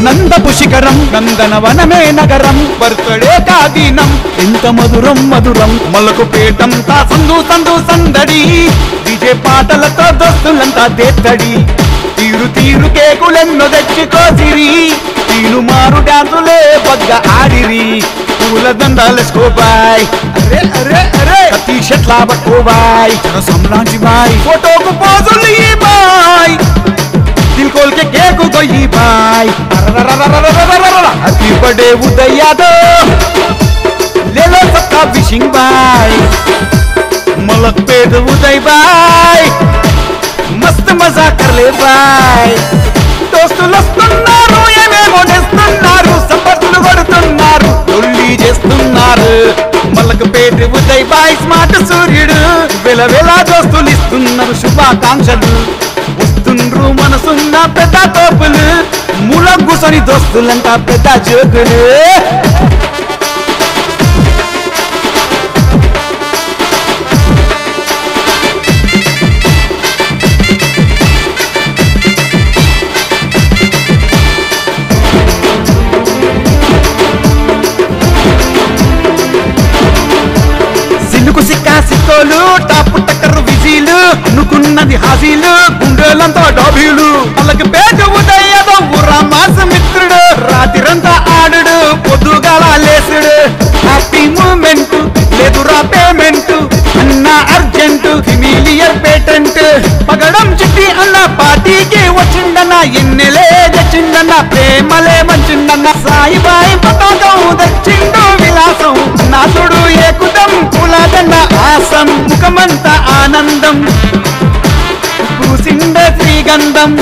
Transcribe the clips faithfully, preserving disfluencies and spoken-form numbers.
ఆనందపు శిఖరం నందనవనమే నగరం బర్త్డే కాదీనం ఎంత మధురం మధురం మలకు పేటంతా సందు సందు సందడి డీజే పాటలతో దోస్తులంతా దేత్తడి తీరు తీరు కేకులెన్నో తెచ్చుకోసిరి తీను మారు డాన్సులే బగ్గ ఆడిరి పూల దండాలేసుకోబాయ్ అరే అరే అరే టీ షర్ట్ లాబట్టుకోబాయ్ సంలాంచి బాయ్ ఫోటోకు పోజులు ఈ బాయ్ దిల్ కోల్ के केक गोई बाय हैप्पी बर्थडे उदय यादव ले लो सबका विशिंग बाय मलक पेट उदय बाय मस्त मजा कर ले बाय దోస్తులు వస్తున్నారు ఏమేమో చేస్తున్నారు సంపర్కులు కొడుతున్నారు లొల్లి చేస్తున్నారు మలక పేట ఉదయ్ బాయ్ స్మార్ట్ సూర్యుడు వెల వెల దోస్తులు ఇస్తున్నారు శుభాకాంక్షలు వస్తుండ్రు మనసున్న పెద్ద తోపులు మూల కూసని దోస్తులంతా పెద్ద జోకులు సిల్లుకు సిక్కా సిక్కోలు టాపు టక్కరు విజీలు అనుకున్నది హాజీలు గుండెలంతా డాబీలు వాళ్ళకి పేరు ఉదయ్యదో రామాస మిత్రుడు రాత్రిరంతా ఆడుడు పొద్దుగాల లేసుడు హ్యాపీ మూమెంట్ లేదురా పేమెంట్ అన్న అర్జెంట్ ఫిమిలియర్ పేటెంట్ పగడం చుట్టి అన్న పార్టీకి వచ్చిండన్న ఎన్నెలే తెచ్చిండన్న ప్రేమలే మంచిండన్న సాయిబాయి పతాకం తెచ్చిండు విలాసం నాసుడు ఏకుదం పూలదండ ఆసం ముఖమంతా ఆనందం పూసిండ శ్రీగంధం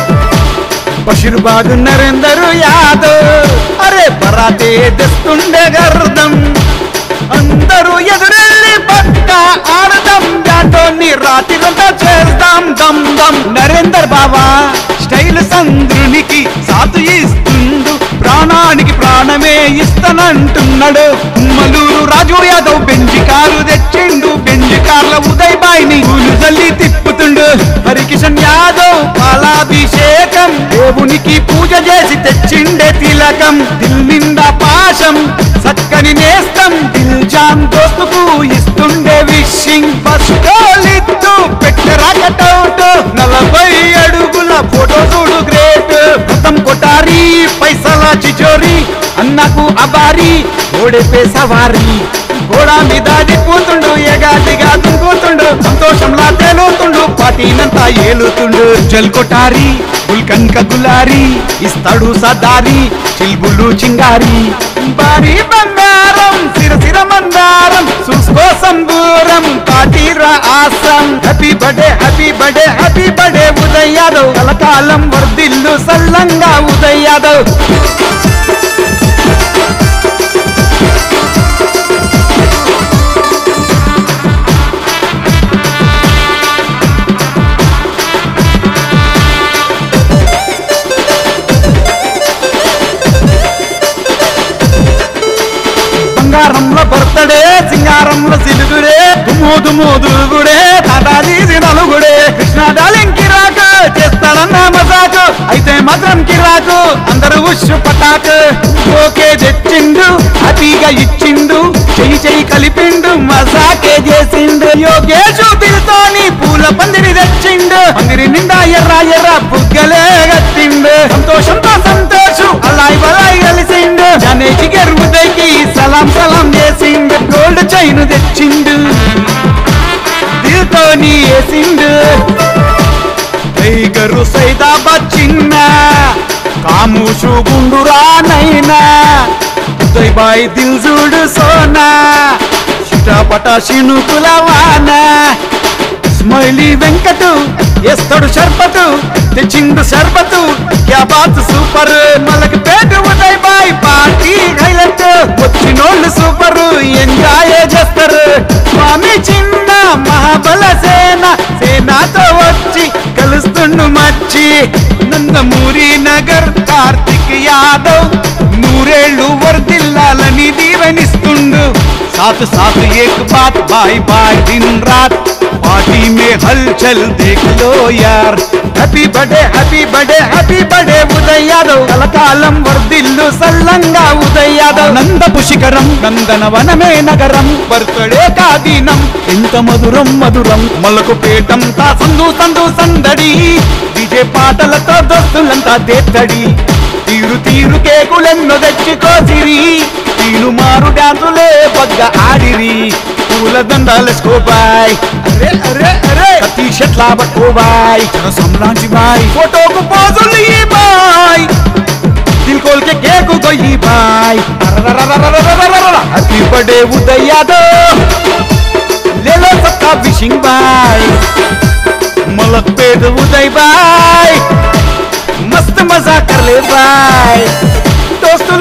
బషీర్బాద్ నరేందర్ యాదవ్ అరే బరాతే తెస్తుండే గర్దం అందరూ ఎదురెళ్ళి పక్క ఆడదాం దాంతోని రాత్రిరంతా చేద్దాం దమ్ దమ్ నరేందర్ బాబా స్టైల్ సంద్రునికి సాతు ఇస్తుండు ప్రాణానికి ప్రాణమే ఇస్తానంటున్నాడు మల్లూరు రాజు యాదవ్ బెంజి కారు తెచ్చిండు బెంజి కార్ల ఉదయ్ బాయ్ని పూలు జల్లి తిప్పుతుండు హరికిషన్ యాదవ్ పాలాభిషేకం దేవునికి పూజ చేసి తెచ్చిండే తిలకం దిల్ నిండా పాశం సక్కని నేస్తం దిల్ జాన్ దోస్తుకు ఇస్తుండే విషింగ్ బస్కోలిత్తు పెట్టరా కటౌట్ నలభై అడుగుల ఫోటో చూడు గ్రేట్ మొత్తం కొటారి పైసల చిచోరి అన్నకు అబారి ఓడే పే సవారి గోడా మీద దిక్కుతుండు ఏగాదిగా దుంకుతుండు సంతోషంలా తేలుతుండు పాటీనంతా ఏలుతుండు జల్ కొటారి గుల్కన్ గులారి ఇస్తాడు సదారి చిల్బులు చింగారి బారి బంగారం సిర సిర మందారం చూసుకో సంబూరం పాటీరా ఆసం happy birthday happy birthday happy birthday Uday Yadav కలకాలం వర్దిల్లు సల్లంగా ఉదయ్ యాదవ్ బంగారంలో బర్తడే సింగారంలో సిలుగుడే దుమ్ము దుమ్ము దుగుడే తాటాది నలుగుడే కృష్ణ డాలింగ్ కిరాకు చేస్తాడన్న మజాకు అయితే మాత్రం కిరాకు అందరూ ఉష్ పటాకు ఓకే తెచ్చిండు హ్యాపీగా ఇచ్చిండు చెయ్యి చెయ్యి కలిపిండు మజాకే చేసిండు యోగేషు పిలుతోని పూల పందిరి తెచ్చిండు పందిరి నిండా ఎర్ర ఎర్ర బుగ్గలే గట్టిండు సంతోషంతో సంతోషం అలాయ్ బలాయ్ కలిసిండు జనేకి గెరువుదైకి సలాం సలాం చేసిండు గోల్డ్ చైన్ తెచ్చిండు దిల్తోని వేసిండు టైగరు సైదాబాద్ చిన్న కాముషు గుండురా నైనా ఉదయ్ బాయ్ దిల్ జూడు సోనా చిటాపట శినుకుల వాన స్మైలీ వెంకటు ఎస్తడు షర్బతు తెచ్చిండు షర్బతు క్యా బాత్ సూపర్ మలక్ పేట ఉదయ్ బాయ్ పార్టీ హైలైట్ వచ్చినోళ్ళు సూపర్ ఎంజాయ్ చేస్తారు స్వామి చిన్న మహాబల సేన సేనాతో వచ్చి కలుస్తుండు మచ్చి నందమూరి నగర్ కార్తిక్ యాదవ్ నూరేళ్ళు వర్దిల్లాలని దీవెనిస్తుండు साथ साथ एक बात बाय बाय दिन रात पार्टी में हलचल देख लो यार happy birthday happy birthday happy birthday Uday Yadav కలకాలం వర్ధిల్లు సల్లంగా ఉదయ్ యాదవ్ నందపు శిఖరం నందనవనమే నగరం బర్త్డే కాదినం ఎంత మధురం మధురం మలకు పేటంతా సందు సందు సందడి డీజే పాటలతో దోస్తులంతా దేత్తడి తీరు తీరు కేకులెన్నో తెచ్చుకోసిరి తీరు మారు డాన్సులే బగ్గ ఆడిరి పూల దండాలేసుకో బాయ్ అరే అరే అరే టీ షర్ట్ లా పట్టుకో బాయ్ సంలాంచి బాయ్ ఫోటోకు పోజులు ఈ బాయ్ దిల్ కోల్ के केक कोई भाई हैप्पी बर्थडे उदय यादव ले लो सबका विशिंग बाय मलक पेट उदय बाय मस्त मजा कर ले बाय दोस्तों